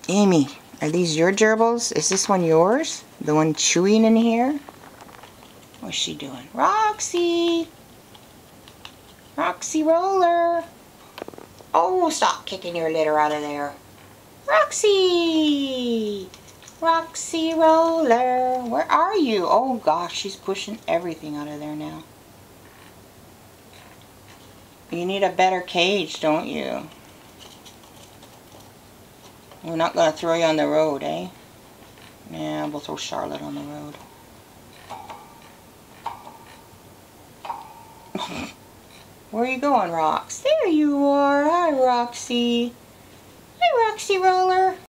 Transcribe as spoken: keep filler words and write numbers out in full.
Amy, are these your gerbils? Is this one yours? The one chewing in here? What's she doing? Roxy! Roxy Roller! Oh, stop kicking your litter out of there. Roxy! Roxy Roller! Where are you? Oh gosh, she's pushing everything out of there now. You need a better cage, don't you? We're not going to throw you on the road, eh? Yeah, we'll throw Charlotte on the road. Where are you going, Rox? There you are. Hi, Roxy. Hi, Roxy Roller.